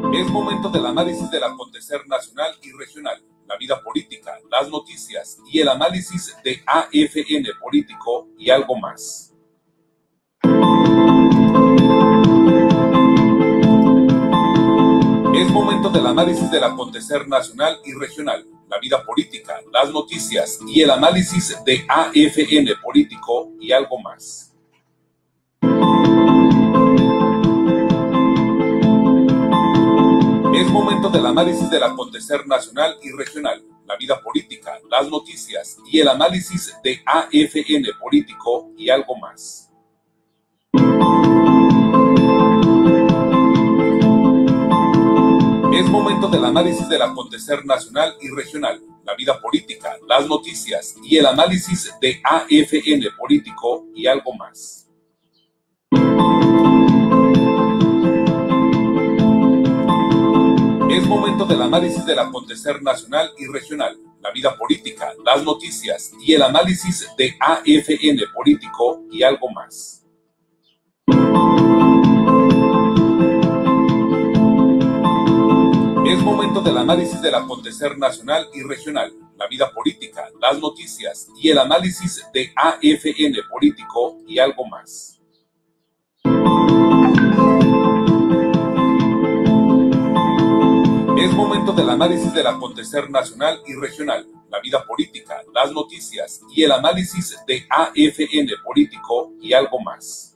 Es momento del análisis del acontecer nacional y regional, la vida política, las noticias y el análisis de AFN Político y algo más. Es momento del análisis del acontecer nacional y regional, la vida política, las noticias y el análisis de AFN Político y algo más. Es momento del análisis del acontecer nacional y regional, la vida política, las noticias y el análisis de AFN Político y algo más. Es momento del análisis del acontecer nacional y regional, la vida política, las noticias y el análisis de AFN Político y algo más. Es momento del análisis del acontecer nacional y regional, la vida política, las noticias y el análisis de AFN Político y algo más. Es momento del análisis del acontecer nacional y regional, la vida política, las noticias y el análisis de AFN Político y algo más. Es momento del análisis del acontecer nacional y regional, la vida política, las noticias y el análisis de AFN Político y algo más.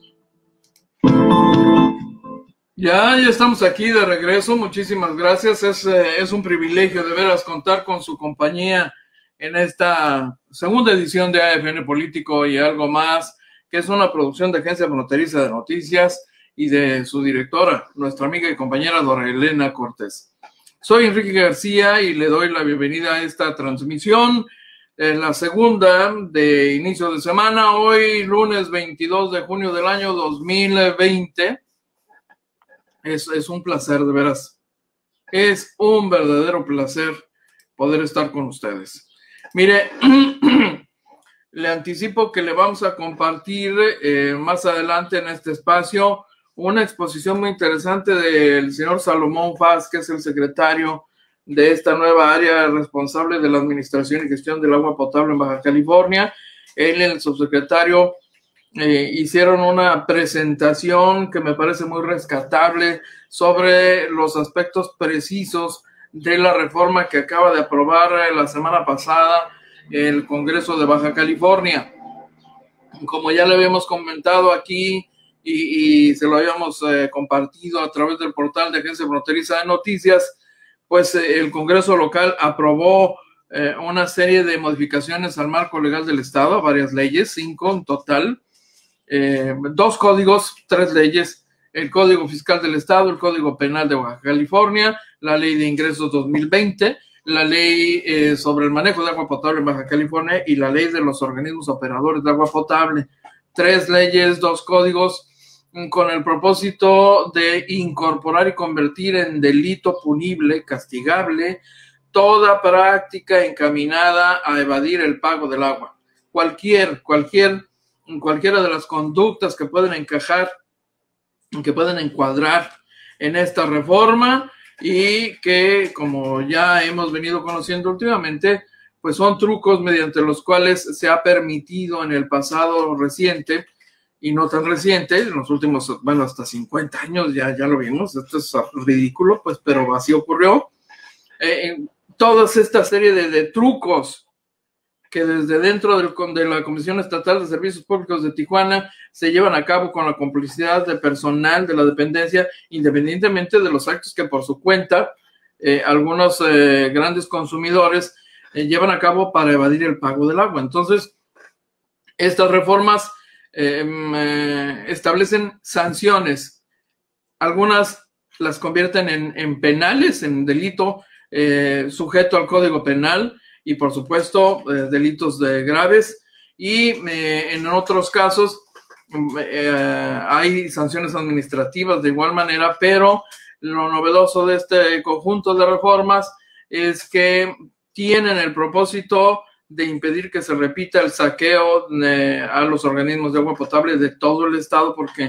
Ya estamos aquí de regreso, muchísimas gracias, es un privilegio de veras contar con su compañía en esta segunda edición de AFN Político y algo más, que es una producción de Agencia Fronteriza de Noticias y de su directora, nuestra amiga y compañera Dora Elena Cortés. Soy Enrique García y le doy la bienvenida a esta transmisión, la segunda de inicio de semana, hoy lunes 22 de junio del año 2020. Es un placer, de veras. Es un verdadero placer poder estar con ustedes. Mire, le anticipo que le vamos a compartir más adelante en este espacio una exposición muy interesante del señor Salomón Faz, que es el secretario de esta nueva área responsable de la administración y gestión del agua potable en Baja California. Él y el subsecretario hicieron una presentación que me parece muy rescatable sobre los aspectos precisos de la reforma que acaba de aprobar la semana pasada el Congreso de Baja California. Como ya le habíamos comentado aquí y se lo habíamos compartido a través del portal de Agencia Fronteriza de Noticias, pues el Congreso local aprobó una serie de modificaciones al marco legal del Estado, varias leyes, 5 en total, 2 códigos, 3 leyes, el Código Fiscal del Estado, el Código Penal de Baja California, la Ley de Ingresos 2020, la Ley sobre el manejo de agua potable en Baja California y la Ley de los organismos operadores de agua potable. 3 leyes, 2 códigos, con el propósito de incorporar y convertir en delito punible, castigable, toda práctica encaminada a evadir el pago del agua. Cualquiera de las conductas que pueden encajar, que pueden encuadrar en esta reforma y que, como ya hemos venido conociendo últimamente, pues son trucos mediante los cuales se ha permitido en el pasado reciente y no tan reciente, en los últimos, bueno, hasta 50 años ya lo vimos, esto es ridículo, pues, pero así ocurrió. Toda esta serie de trucos que desde dentro de la Comisión Estatal de Servicios Públicos de Tijuana se llevan a cabo con la complicidad de personal de la dependencia, independientemente de los actos que por su cuenta algunos grandes consumidores llevan a cabo para evadir el pago del agua. Entonces, estas reformas establecen sanciones. Algunas las convierten en penales, en delito sujeto al Código Penal y, por supuesto, delitos graves. Y en otros casos hay sanciones administrativas de igual manera, pero lo novedoso de este conjunto de reformas es que tienen el propósito de impedir que se repita el saqueo a los organismos de agua potable de todo el estado, porque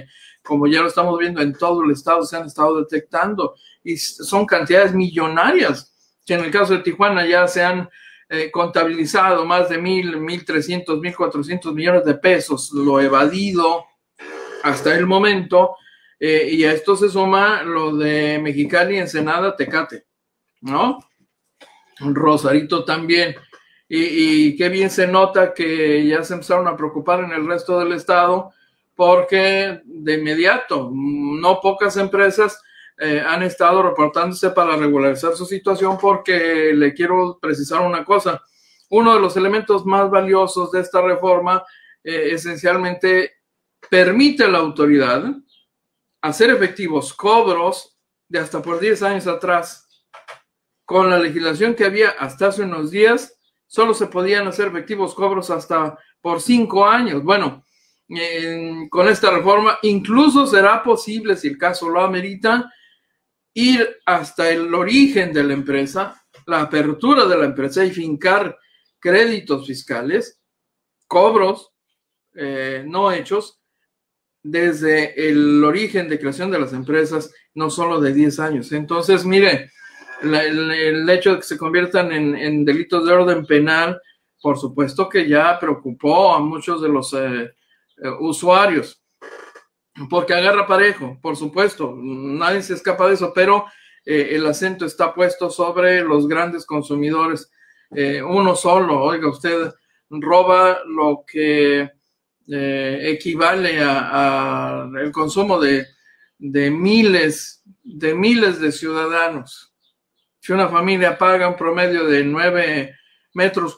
como ya lo estamos viendo en todo el estado, se han estado detectando y son cantidades millonarias, que en el caso de Tijuana ya se han contabilizado más de 1,300, 1,400 millones de pesos, lo evadido hasta el momento, y a esto se suma lo de Mexicali, Ensenada, Tecate, ¿no? Rosarito también, y qué bien se nota que ya se empezaron a preocupar en el resto del estado, porque de inmediato, no pocas empresas han estado reportándose para regularizar su situación, porque le quiero precisar una cosa. Uno de los elementos más valiosos de esta reforma esencialmente permite a la autoridad hacer efectivos cobros de hasta por 10 años atrás. Con la legislación que había hasta hace unos días, solo se podían hacer efectivos cobros hasta por 5 años. Bueno, con esta reforma incluso será posible, si el caso lo amerita, ir hasta el origen de la empresa, la apertura de la empresa y fincar créditos fiscales, cobros no hechos desde el origen de creación de las empresas, no solo de 10 años. Entonces, mire, el hecho de que se conviertan en delitos de orden penal, por supuesto que ya preocupó a muchos de los usuarios, porque agarra parejo, por supuesto, nadie se escapa de eso, pero el acento está puesto sobre los grandes consumidores. Uno solo, oiga, usted roba lo que equivale a el consumo de miles de ciudadanos. Si una familia paga un promedio de 9 metros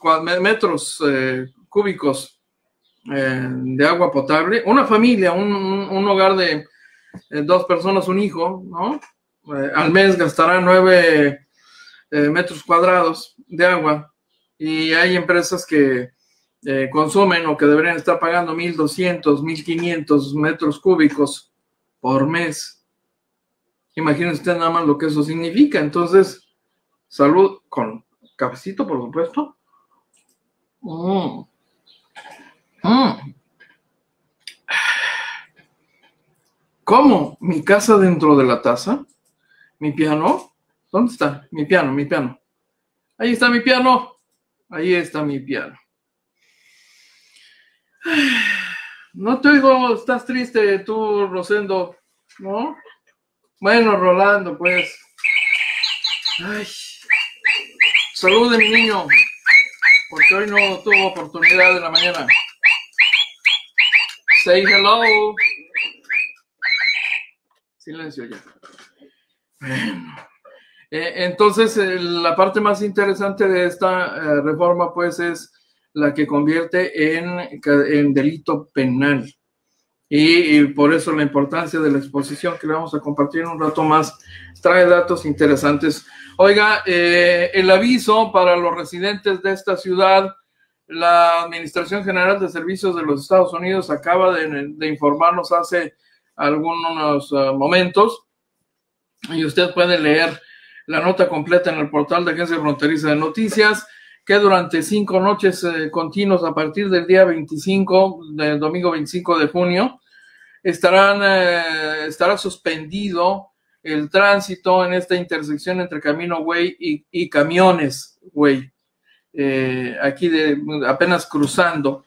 cúbicos de agua potable, una familia, un hogar de 2 personas, un hijo, ¿no? Al mes gastará 9 metros cuadrados de agua, y hay empresas que consumen o que deberían estar pagando 1,200, 1,500 metros cúbicos por mes. Imagínense usted nada más lo que eso significa. Entonces, salud con cafecito, por supuesto. ¿Cómo? ¿Mi casa dentro de la taza? ¿Mi piano? ¿Dónde está? Mi piano. Ahí está mi piano. Ahí está mi piano. No te oigo, estás triste tú, Rosendo, ¿no? Bueno, Rolando, pues. Ay. Salude, mi niño, porque hoy no tuvo oportunidad en la mañana. Say hello. Silencio ya. Bueno. Entonces, la parte más interesante de esta reforma, pues, es la que convierte en delito penal. Y por eso la importancia de la exposición que le vamos a compartir un rato más trae datos interesantes. Oiga, el aviso para los residentes de esta ciudad: la Administración General de Servicios de los Estados Unidos acaba de informarnos hace algunos momentos, y usted puede leer la nota completa en el portal de Agencia Fronteriza de Noticias, que durante 5 noches continuas a partir del día 25, del domingo 25 de junio, estará suspendido el tránsito en esta intersección entre Camino Güey y Camiones Güey, aquí apenas cruzando.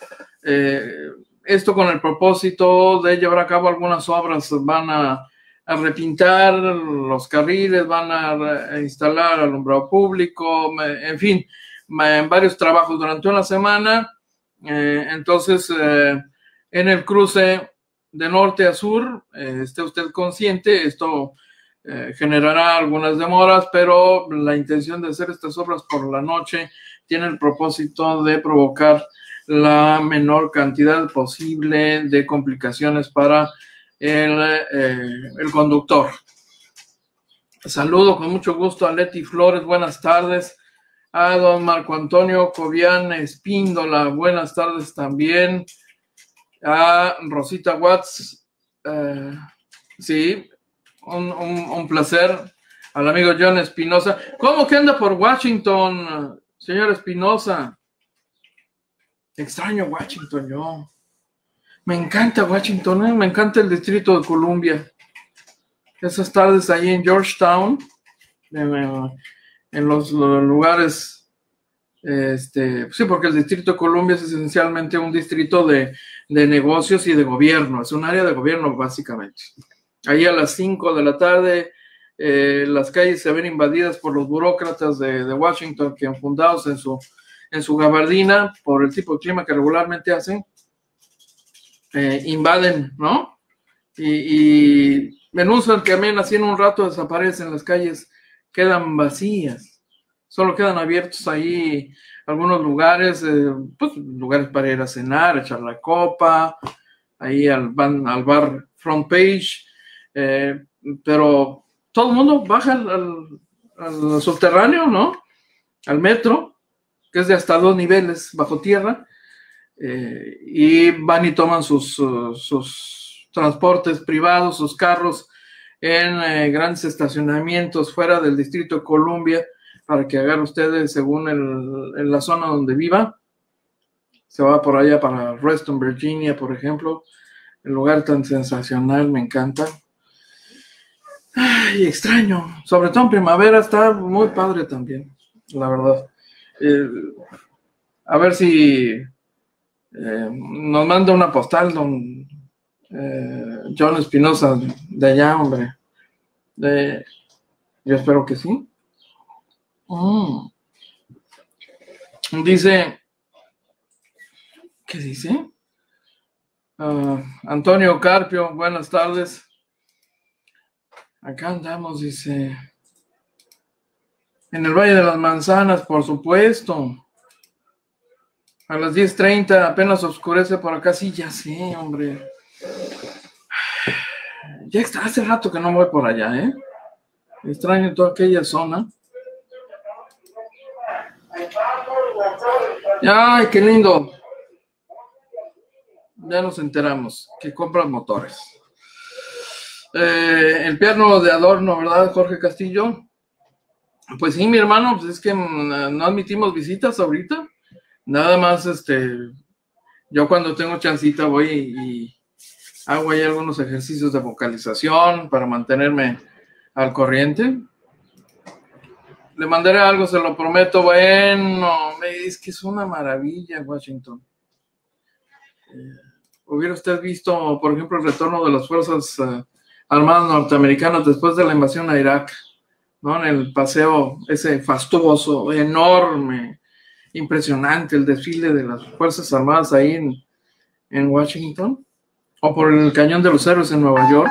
Esto con el propósito de llevar a cabo algunas obras. Van a repintar los carriles, van a instalar alumbrado público, en fin, varios trabajos durante una semana. Entonces, en el cruce de norte a sur, esté usted consciente, esto generará algunas demoras, pero la intención de hacer estas obras por la noche tiene el propósito de provocar la menor cantidad posible de complicaciones para el conductor. Saludo con mucho gusto a Leti Flores, buenas tardes. A don Marco Antonio Cobian Espíndola, buenas tardes también. A Rosita Watts, sí, un placer. Al amigo John Espinosa. ¿Cómo que anda por Washington, señor Espinosa? Extraño Washington yo. Me encanta Washington, me encanta el Distrito de Columbia. Esas tardes ahí en Georgetown, en los lugares, sí, porque el Distrito de Columbia es esencialmente un distrito de negocios y de gobierno, es un área de gobierno básicamente. Ahí a las 5 de la tarde, las calles se ven invadidas por los burócratas de Washington, que fundados en su gabardina, por el tipo de clima que regularmente hacen, invaden, ¿no? Y denuncian que así en un rato desaparecen, las calles quedan vacías, solo quedan abiertos ahí algunos lugares, pues lugares para ir a cenar, echar la copa, ahí van al bar Front Page, pero todo el mundo baja al subterráneo, ¿no? Al metro, que es de hasta 2 niveles bajo tierra, y van y toman sus transportes privados, sus carros en grandes estacionamientos fuera del Distrito de Columbia, para que hagan ustedes según en la zona donde viva. Se va por allá para Reston, Virginia, por ejemplo. El lugar tan sensacional, me encanta. Ay, extraño, sobre todo en primavera, está muy padre también, la verdad. A ver si nos manda una postal, don John Espinosa, de allá, hombre. Yo espero que sí. Dice, ¿qué dice? Antonio Carpio, buenas tardes. Acá andamos, dice. En el Valle de las Manzanas, por supuesto. A las 10:30 apenas oscurece por acá. Sí, ya sé, hombre. Ya está, hace rato que no voy por allá, ¿eh? Extraño toda aquella zona. ¡Ay, qué lindo! Ya nos enteramos que compran motores. El piano de adorno, ¿verdad, Jorge Castillo? Pues sí, mi hermano, pues es que no admitimos visitas ahorita. Nada más, yo cuando tengo chancita voy y hago ahí algunos ejercicios de vocalización para mantenerme al corriente. Le mandaré algo, se lo prometo. Bueno, es que es una maravilla Washington. ¿Hubiera usted visto, por ejemplo, el retorno de las Fuerzas Armadas norteamericanas después de la invasión a Irak, ¿no? En el paseo ese fastuoso, enorme, impresionante, el desfile de las Fuerzas Armadas ahí en Washington, o por el Cañón de los Héroes en Nueva York.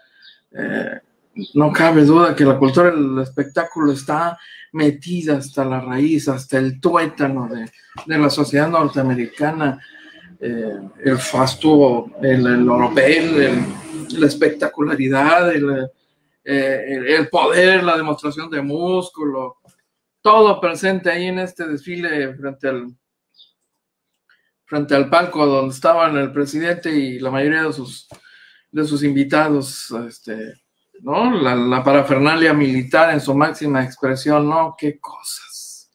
No cabe duda que la cultura del espectáculo está metida hasta la raíz, hasta el tuétano de la sociedad norteamericana. El fastuo, el oropel, la espectacularidad, el poder, la demostración de músculo, todo presente ahí en este desfile frente al palco donde estaban el presidente y la mayoría de sus invitados, ¿no? La parafernalia militar en su máxima expresión, ¿no? Qué cosas.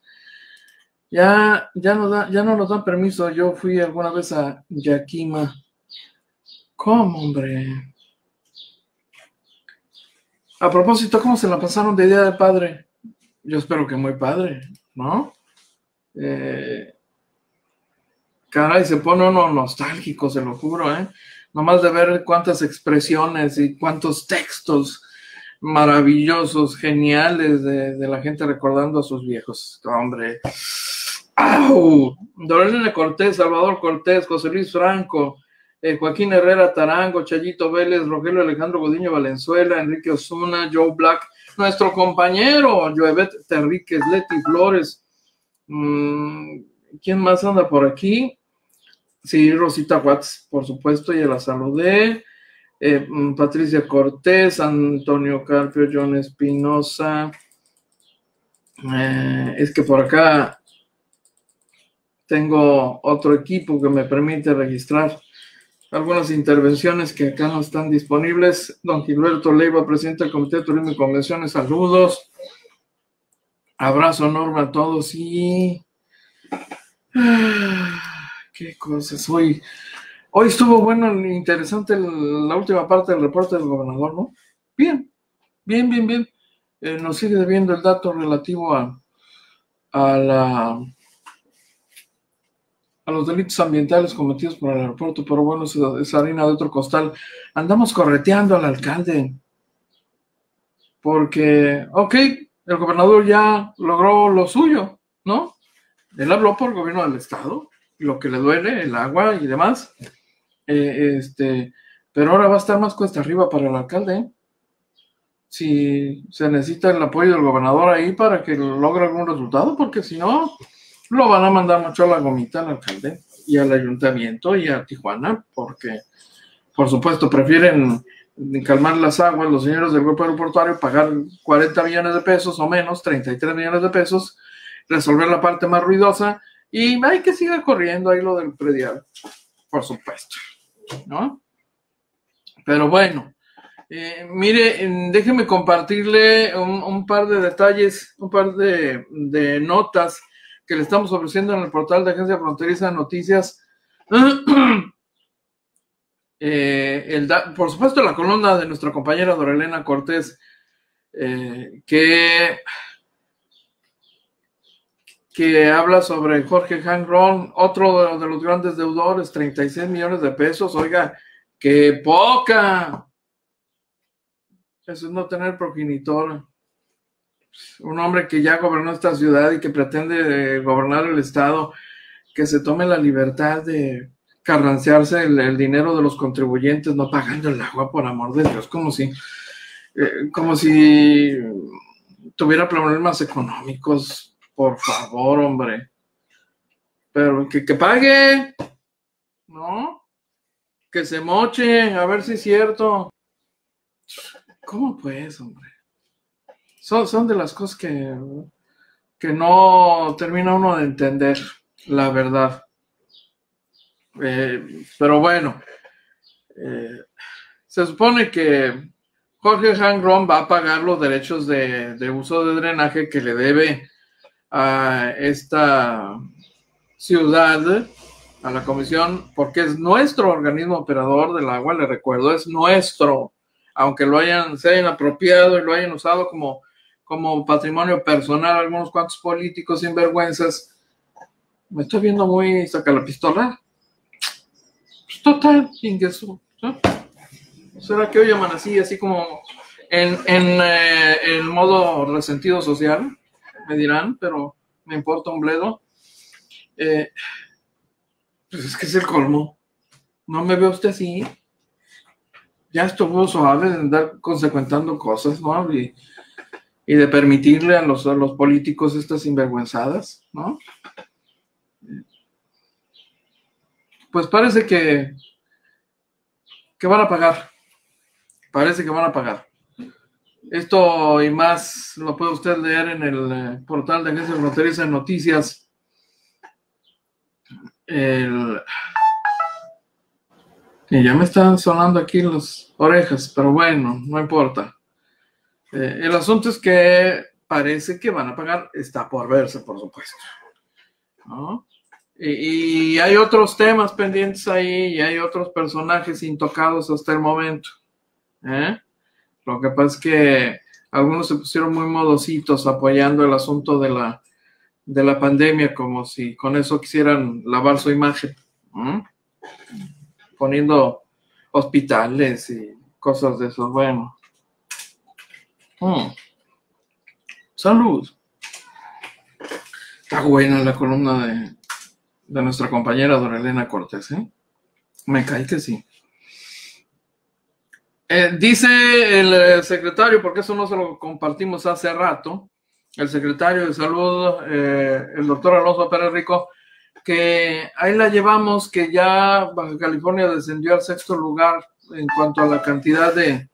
Ya no nos dan permiso. Yo fui alguna vez a Yakima. ¿Cómo, hombre? A propósito, ¿cómo se la pasaron de Día del Padre? Yo espero que muy padre, ¿no? Caray, se pone uno nostálgico, se lo juro, ¿eh? Nomás de ver cuántas expresiones y cuántos textos maravillosos, geniales de la gente recordando a sus viejos. Hombre. ¡Au! Doralina Cortés, Salvador Cortés, José Luis Franco, Joaquín Herrera Tarango, Chayito Vélez, Rogelio Alejandro Godiño Valenzuela, Enrique Osuna, Joe Black, nuestro compañero Joebet Terríquez, Leti Flores. ¿Quién más anda por aquí? Sí, Rosita Watts, por supuesto, ya la saludé. Patricia Cortés, Antonio Carpio, John Espinosa. Es que por acá tengo otro equipo que me permite registrar algunas intervenciones que acá no están disponibles. Don Gilberto Leiva, presidente del Comité de Turismo y Convenciones, saludos. Abrazo enorme a todos y... qué cosas. Hoy Hoy estuvo bueno, interesante la última parte del reporte del gobernador, ¿no? Bien. Nos sigue debiendo el dato relativo a los delitos ambientales cometidos por el aeropuerto, pero bueno, es harina de otro costal. Andamos correteando al alcalde, porque, ok, el gobernador ya logró lo suyo, ¿no? Él habló por el gobierno del estado, lo que le duele, el agua y demás, pero ahora va a estar más cuesta arriba para el alcalde, ¿eh? Si se necesita el apoyo del gobernador ahí para que logre algún resultado, porque si no, lo van a mandar mucho a la gomita al alcalde y al ayuntamiento y a Tijuana, porque, por supuesto, prefieren calmar las aguas los señores del grupo aeroportuario, pagar 40 millones de pesos o menos, 33 millones de pesos, resolver la parte más ruidosa y hay que siga corriendo ahí lo del predial, por supuesto, ¿no? Pero bueno. Mire, déjeme compartirle un par de detalles, un par de notas que le estamos ofreciendo en el portal de Agencia Fronteriza de Noticias. Por supuesto, la columna de nuestra compañera Dorelena Cortés, que habla sobre Jorge Hanron, otro de los grandes deudores, 36 millones de pesos. Oiga, ¡qué poca! Eso es no tener progenitor. Un hombre que ya gobernó esta ciudad y que pretende gobernar el estado, que se tome la libertad de carrancearse el dinero de los contribuyentes, no pagando el agua, por amor de Dios, como si tuviera problemas económicos. Por favor, hombre. Pero que pague, ¿no? Que se moche, a ver si es cierto. ¿Cómo pues, hombre? Son de las cosas que no termina uno de entender, la verdad. Pero bueno, se supone que Jorge Hanron va a pagar los derechos de uso de drenaje que le debe a esta ciudad, a la comisión, porque es nuestro organismo operador del agua, le recuerdo, es nuestro. Aunque se hayan apropiado y lo hayan usado como patrimonio personal algunos cuantos políticos sinvergüenzas, me estoy viendo muy saca la pistola. Pues total, ingreso, ¿no? ¿Será que hoy amanecí así como en modo resentido social? Me dirán, pero me importa un bledo. Pues es que es el colmo. ¿No me ve usted así? Ya estuvo suave de andar consecuentando cosas, ¿no? Y de permitirle a los políticos estas sinvergüenzadas, ¿no? Pues parece que van a pagar. Parece que van a pagar. Esto y más lo puede usted leer en el portal de Agencia Fronteriza de Noticias. Y ya me están sonando aquí las orejas, pero bueno, no importa. El asunto es que parece que van a pagar, está por verse, por supuesto, ¿no? Y hay otros temas pendientes ahí y hay otros personajes intocados hasta el momento. Lo que pasa es que algunos se pusieron muy modositos apoyando el asunto de la pandemia, como si con eso quisieran lavar su imagen, poniendo hospitales y cosas de eso. Bueno. Salud. Está buena la columna de nuestra compañera Dorelena Cortés, ¿eh? Me cae que sí. Dice el secretario, porque eso no se lo compartimos hace rato, el secretario de Salud, el doctor Alonso Pérez Rico, que ahí la llevamos, que ya Baja California descendió al 6º lugar en cuanto a la cantidad de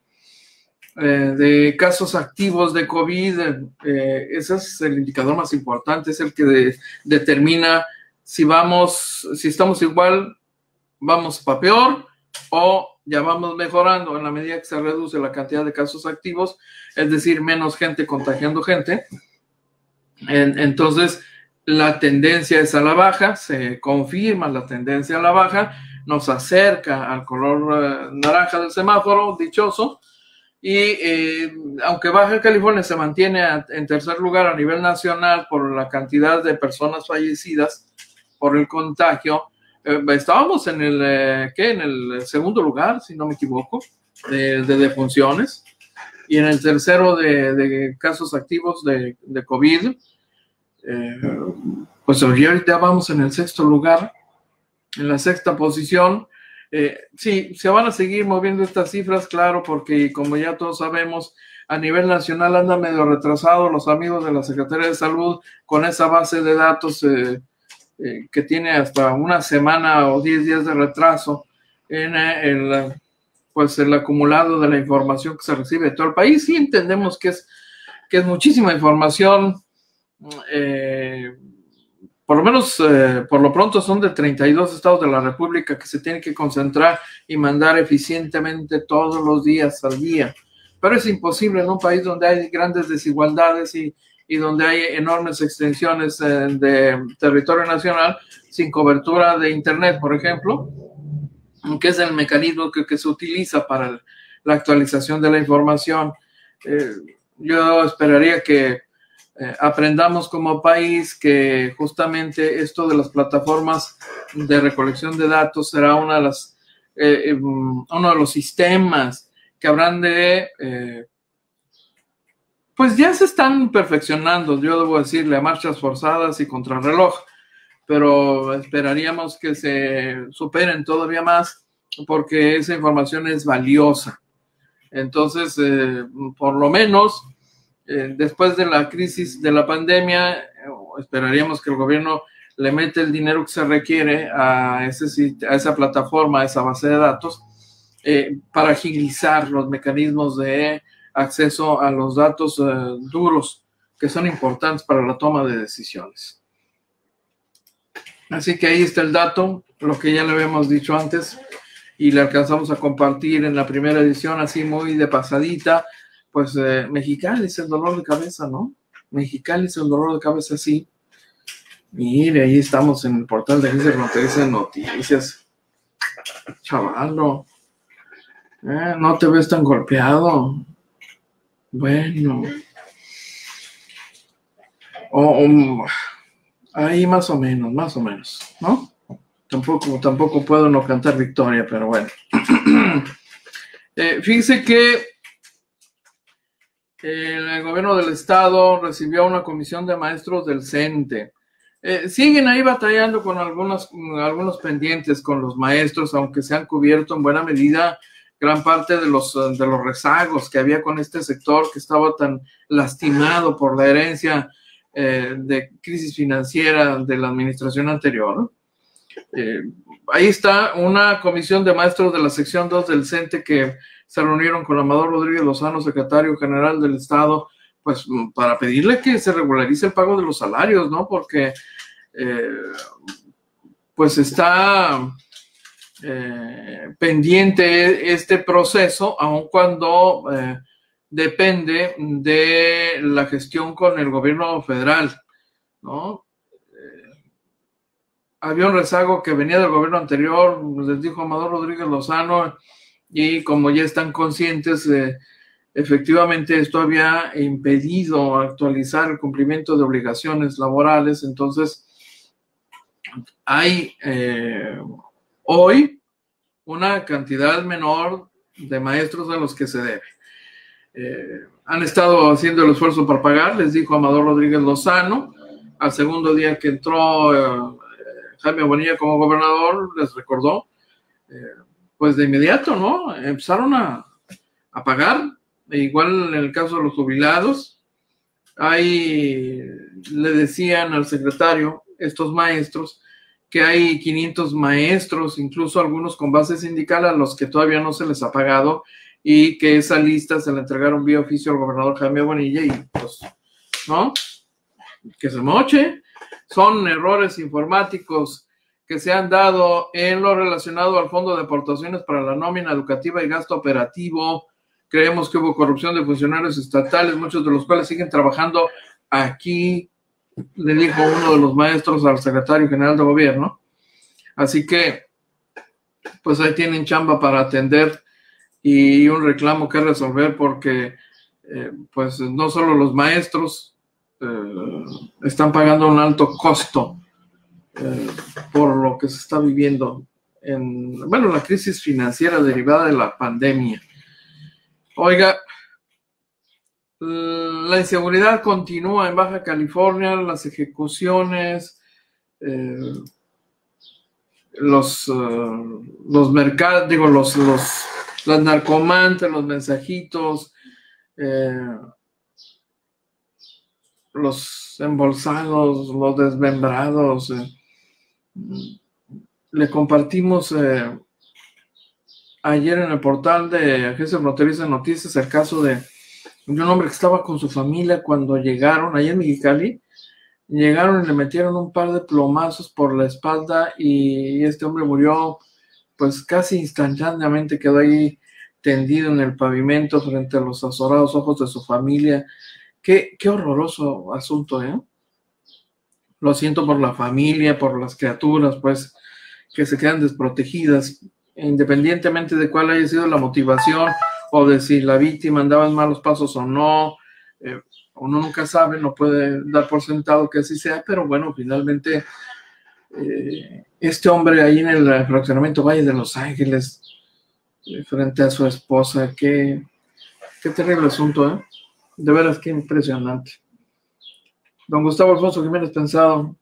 casos activos de COVID. Ese es el indicador más importante, es el que determina si estamos igual, vamos para peor, o ya vamos mejorando en la medida que se reduce la cantidad de casos activos, es decir, menos gente contagiando gente. Entonces, la tendencia es a la baja, se confirma la tendencia a la baja. nos acerca al color naranja del semáforo, dichoso, y aunque Baja California se mantiene en tercer lugar a nivel nacional por la cantidad de personas fallecidas por el contagio, estábamos en el segundo lugar, si no me equivoco, de defunciones, y en el tercero de casos activos de COVID. Pues ahorita vamos en el sexto lugar, en la sexta posición. Sí, se van a seguir moviendo estas cifras, claro, porque como ya todos sabemos, a nivel nacional anda medio retrasado los amigos de la Secretaría de Salud con esa base de datos que tiene hasta una semana o 10 días de retraso en el acumulado de la información que se recibe de todo el país. Sí entendemos que es muchísima información. Por lo menos, por lo pronto, son de 32 estados de la República que se tienen que concentrar y mandar eficientemente todos los días al día. Pero es imposible en un país donde hay grandes desigualdades y donde hay enormes extensiones de territorio nacional sin cobertura de Internet, por ejemplo, que es el mecanismo que se utiliza para la actualización de la información. Yo esperaría que aprendamos como país que justamente esto de las plataformas de recolección de datos será uno de los sistemas que habrán pues ya se están perfeccionando, yo debo decirle, a marchas forzadas y contrarreloj, pero esperaríamos que se superen todavía más porque esa información es valiosa. Entonces, por lo menos, después de la crisis de la pandemia, esperaríamos que el gobierno le mete el dinero que se requiere a esa plataforma, a esa base de datos, para agilizar los mecanismos de acceso a los datos duros que son importantes para la toma de decisiones. Así que ahí está el dato, lo que ya le habíamos dicho antes y le alcanzamos a compartir en la primera edición, así muy de pasadita. Pues Mexicali es el dolor de cabeza, ¿no? Mexicali es el dolor de cabeza, sí. Mire, ahí estamos en el portal de Agencia Fronteriza de Noticias. Chavalo, no te ves tan golpeado. Bueno. Ahí más o menos, ¿no? Tampoco puedo no cantar victoria, pero bueno. Fíjense que el gobierno del estado recibió una comisión de maestros del CENTE. Siguen ahí batallando con algunos pendientes con los maestros, aunque se han cubierto en buena medida gran parte de los rezagos que había con este sector que estaba tan lastimado por la herencia de crisis financiera de la administración anterior. Ahí está una comisión de maestros de la sección 2 del CENTE que se reunieron con Amador Rodríguez Lozano, secretario general del Estado, pues para pedirle que se regularice el pago de los salarios, ¿no? Porque pues está pendiente este proceso, aun cuando depende de la gestión con el gobierno federal, ¿no? Había un rezago que venía del gobierno anterior, les dijo Amador Rodríguez Lozano, y como ya están conscientes, efectivamente esto había impedido actualizar el cumplimiento de obligaciones laborales. Entonces hay hoy una cantidad menor de maestros a los que se debe. Han estado haciendo el esfuerzo para pagar, les dijo Amador Rodríguez Lozano. Al segundo día que entró Jaime Bonilla como gobernador, les recordó, pues de inmediato, ¿no? Empezaron a pagar. Igual en el caso de los jubilados, ahí le decían al secretario, estos maestros, que hay 500 maestros, incluso algunos con base sindical, a los que todavía no se les ha pagado, y que esa lista se la entregaron vía oficio al gobernador Jaime Bonilla, y pues, ¿no? Que se moche. Son errores informáticos que se han dado en lo relacionado al Fondo de Aportaciones para la Nómina Educativa y Gasto Operativo. Creemos que hubo corrupción de funcionarios estatales, muchos de los cuales siguen trabajando aquí, le dijo uno de los maestros al secretario general de gobierno. Así que pues ahí tienen chamba para atender y un reclamo que resolver porque pues no solo los maestros están pagando un alto costo por lo que se está viviendo en, bueno, la crisis financiera derivada de la pandemia. Oiga, la inseguridad continúa en Baja California, las ejecuciones, los mercados, digo, las narcomantas, los mensajitos, los embolsados, los desmembrados. Le compartimos ayer en el portal de Agencia Fronteriza de Noticias el caso de un hombre que estaba con su familia cuando llegaron, allá en Mexicali, llegaron y le metieron un par de plomazos por la espalda y este hombre murió pues casi instantáneamente, quedó ahí tendido en el pavimento frente a los azorados ojos de su familia. Qué horroroso asunto, ¿eh? Lo siento por la familia, por las criaturas, pues, que se quedan desprotegidas, independientemente de cuál haya sido la motivación o de si la víctima andaba en malos pasos o no. Uno nunca sabe, no puede dar por sentado que así sea, pero bueno, finalmente este hombre ahí en el fraccionamiento Valle de Los Ángeles, frente a su esposa, qué terrible asunto, ¿eh? De veras, qué impresionante. Don Gustavo Alfonso Jiménez Pensado.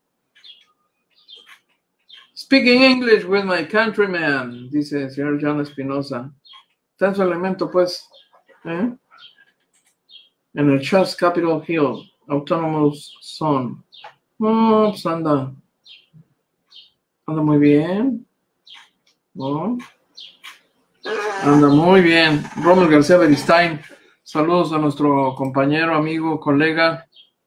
Speaking English with my countryman, dice el señor John Espinosa. Está en su elemento, pues, ¿eh? En el Trust Capitol Hill, Autonomous Zone. No, pues anda muy bien. ¿No? Anda muy bien. Rommel García Beristain. Saludos a nuestro compañero, amigo, colega.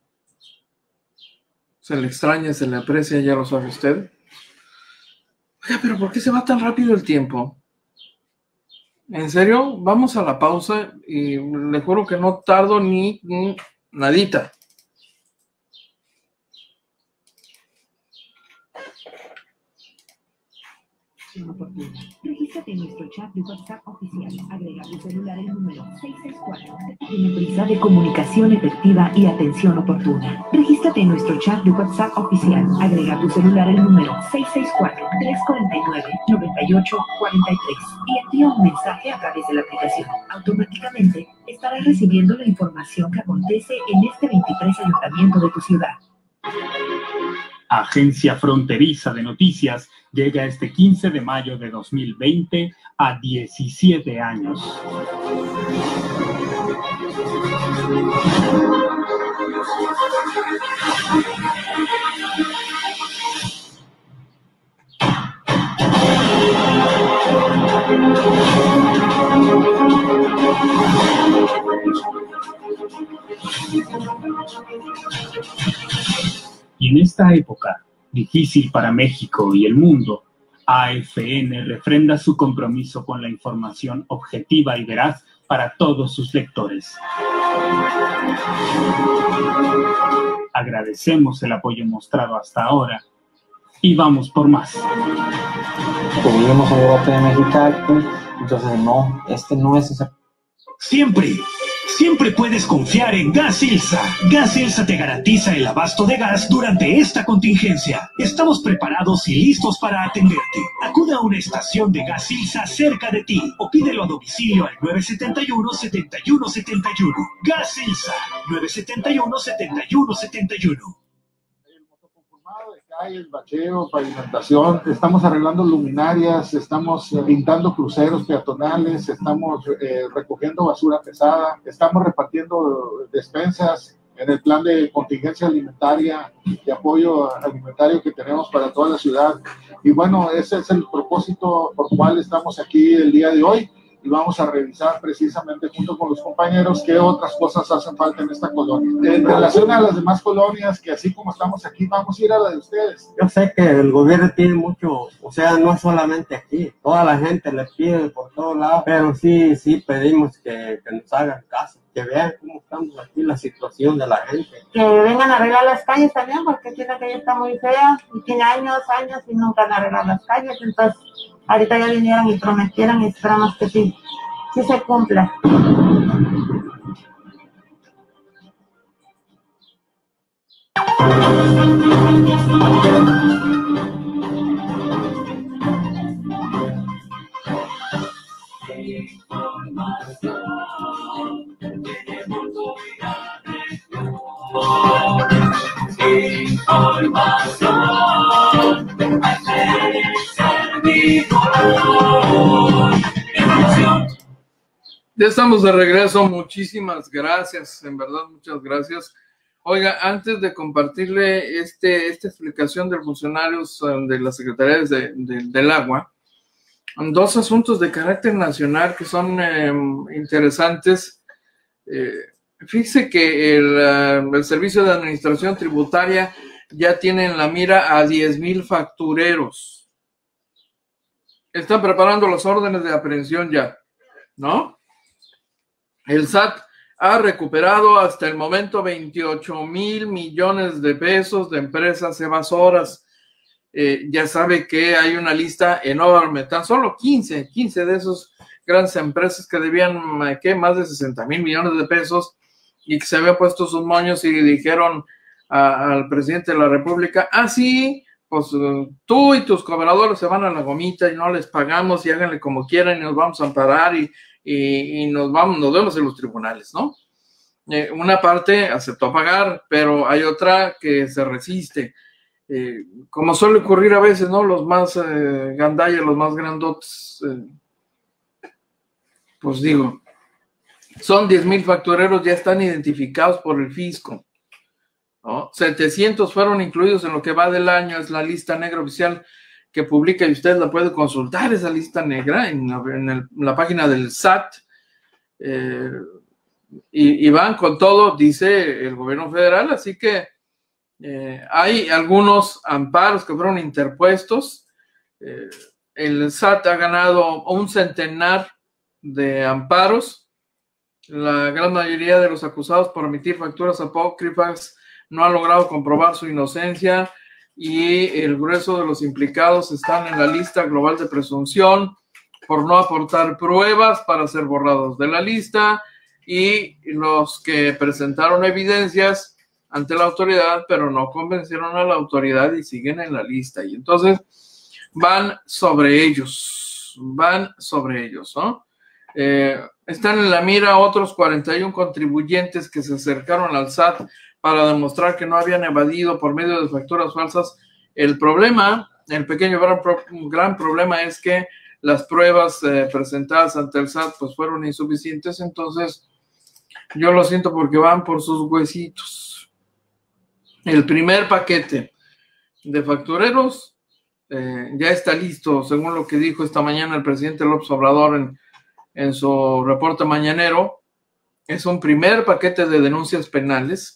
Se le extraña, se le aprecia, ya lo sabe usted. Oiga, pero ¿por qué se va tan rápido el tiempo? ¿En serio? Vamos a la pausa y le juro que no tardo ni nadita. Regístrate en nuestro chat de WhatsApp oficial. Agrega tu celular el número 664. Tiene prisa de comunicación efectiva y atención oportuna. Regístrate en nuestro chat de WhatsApp oficial. Agrega tu celular el número 664-349-9843 y envía un mensaje a través de la aplicación. Automáticamente estarás recibiendo la información que acontece en este 23 ayuntamiento de tu ciudad. Agencia Fronteriza de Noticias llega este 15 de mayo de 2020 a 17 años. Y en esta época difícil para México y el mundo, AFN refrenda su compromiso con la información objetiva y veraz para todos sus lectores. Agradecemos el apoyo mostrado hasta ahora y vamos por más. Tuvimos un debate de Mexicali, entonces no, no es ese. Siempre puedes confiar en Gas Ilsa. Gas Ilsa te garantiza el abasto de gas durante esta contingencia. Estamos preparados y listos para atenderte. Acude a una estación de Gas Ilsa cerca de ti o pídelo a domicilio al 971-7171. Gas Ilsa, 971-7171. Calles, bacheo, pavimentación, estamos arreglando luminarias, estamos pintando cruceros peatonales, estamos recogiendo basura pesada, estamos repartiendo despensas en el plan de contingencia alimentaria, de apoyo alimentario que tenemos para toda la ciudad. Y bueno, ese es el propósito por cual estamos aquí el día de hoy. Y vamos a revisar precisamente junto con los compañeros qué otras cosas hacen falta en esta colonia. En relación a las demás colonias, que así como estamos aquí, vamos a ir a la de ustedes. Yo sé que el gobierno tiene mucho, o sea, no solamente aquí, toda la gente le pide por todos lados, pero sí pedimos que nos hagan caso, que vean cómo estamos aquí, la situación de la gente. Que vengan a arreglar las calles también, porque aquí la calle está muy fea y tiene años y nunca han arreglado las calles, entonces ahorita ya vinieron y prometieron y esperamos que sí se cumpla. Ya estamos de regreso, muchísimas gracias, en verdad, muchas gracias. Oiga, antes de compartirle esta explicación de los funcionarios de las secretarías del agua, dos asuntos de carácter nacional que son interesantes. Fíjese que el Servicio de Administración Tributaria ya tiene en la mira a 10,000 factureros. Están preparando las órdenes de aprehensión ya, ¿no? El SAT ha recuperado hasta el momento 28,000 millones de pesos de empresas evasoras. Ya sabe que hay una lista enorme, tan solo 15 de esos grandes empresas que debían más de 60,000 millones de pesos y que se habían puesto sus moños y dijeron al presidente de la República, sí, pues tú y tus cobradores se van a la gomita y no les pagamos y háganle como quieran y nos vamos a amparar y nos vemos en los tribunales, ¿no? Una parte aceptó pagar, pero hay otra que se resiste. Como suele ocurrir a veces, ¿no? Los más gandallas, los más grandotes, pues digo, son 10,000 factureros, ya están identificados por el fisco, ¿no? 700 fueron incluidos en lo que va del año, es la lista negra oficial que publica y usted la puede consultar, esa lista negra en la página del SAT, y van con todo, dice el gobierno federal, así que hay algunos amparos que fueron interpuestos. El SAT ha ganado un centenar de amparos. La gran mayoría de los acusados por emitir facturas apócrifas no han logrado comprobar su inocencia y el grueso de los implicados están en la lista global de presunción por no aportar pruebas para ser borrados de la lista, y los que presentaron evidencias ante la autoridad, pero no convencieron a la autoridad y siguen en la lista. Y entonces van sobre ellos, ¿no? Están en la mira otros 41 contribuyentes que se acercaron al SAT para demostrar que no habían evadido por medio de facturas falsas. El problema, el pequeño gran problema es que las pruebas presentadas ante el SAT pues fueron insuficientes, entonces yo lo siento porque van por sus huesitos. El primer paquete de factureros ya está listo, según lo que dijo esta mañana el presidente López Obrador en su reporte mañanero. Es un primer paquete de denuncias penales.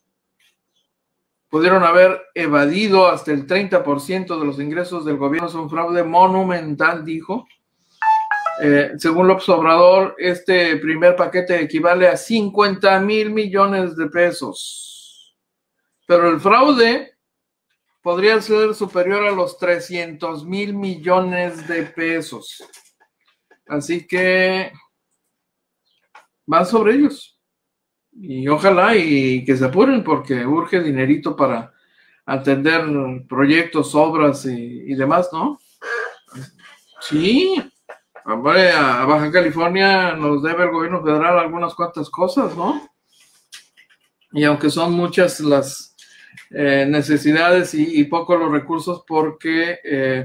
Pudieron haber evadido hasta el 30% de los ingresos del gobierno. Es un fraude monumental, dijo. Según López Obrador, este primer paquete equivale a 50,000 millones de pesos. Pero el fraude podría ser superior a los 300,000 millones de pesos. Así que van sobre ellos. Y ojalá y que se apuren porque urge dinerito para atender proyectos, obras y demás, ¿no? Sí, hombre, a Baja California nos debe el gobierno federal algunas cuantas cosas, ¿no? Y aunque son muchas las necesidades y pocos los recursos porque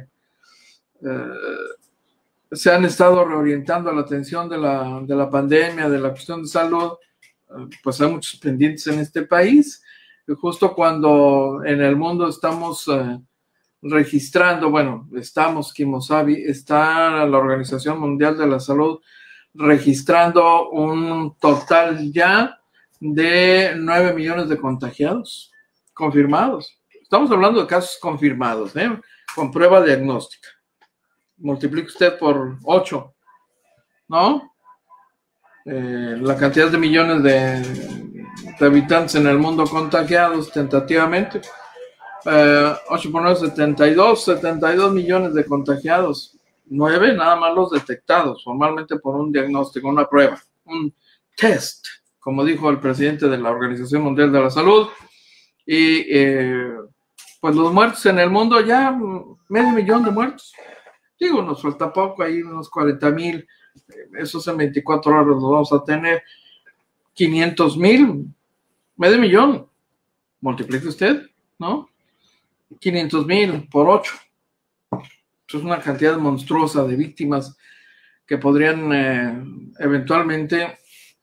se han estado reorientando a la atención de la pandemia, de la cuestión de salud, pues hay muchos pendientes en este país. Y justo cuando en el mundo estamos registrando, Kimosabi, está la Organización Mundial de la Salud registrando un total ya de 9 millones de contagiados confirmados. Estamos hablando de casos confirmados, con prueba diagnóstica. Multiplique usted por 8, ¿no? La cantidad de millones de habitantes en el mundo contagiados tentativamente. 8 por 9, 72 millones de contagiados. 9 nada más los detectados, formalmente por un diagnóstico, una prueba, un test, como dijo el presidente de la Organización Mundial de la Salud. Y pues los muertos en el mundo, ya 500,000 de muertos. Digo, nos falta poco, ahí unos 40,000, esos en 24 horas los vamos a tener. 500,000, 500,000, multiplique usted, ¿no? 500,000 por 8. Eso es una cantidad monstruosa de víctimas que podrían eventualmente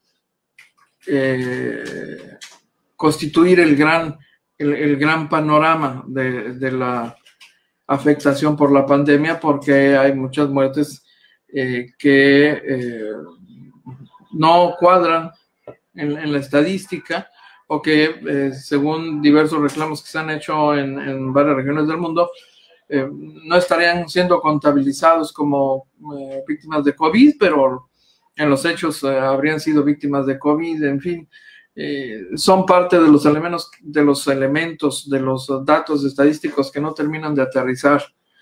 constituir el gran panorama de la afectación por la pandemia, porque hay muchas muertes que no cuadran en la estadística, o que según diversos reclamos que se han hecho en varias regiones del mundo, no estarían siendo contabilizados como víctimas de COVID, pero en los hechos habrían sido víctimas de COVID. En fin, son parte de los elementos, de los datos estadísticos que no terminan de aterrizar.